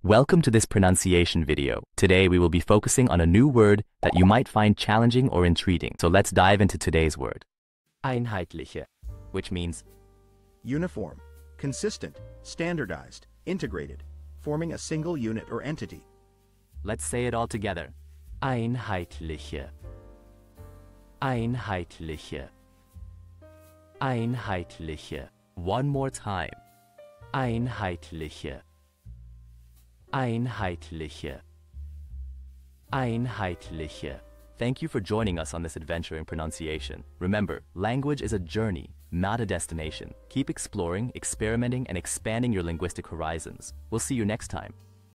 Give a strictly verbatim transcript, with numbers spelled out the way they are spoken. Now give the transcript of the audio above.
Welcome to this pronunciation video. Today we will be focusing on a new word that you might find challenging or intriguing. So let's dive into today's word. Einheitliche, which means uniform, consistent, standardized, integrated, forming a single unit or entity. Let's say it all together. Einheitliche. Einheitliche. Einheitliche. One more time. Einheitliche. Einheitliche. Einheitliche. Thank you for joining us on this adventure in pronunciation. Remember, language is a journey, not a destination. Keep exploring, experimenting, and expanding your linguistic horizons. We'll see you next time.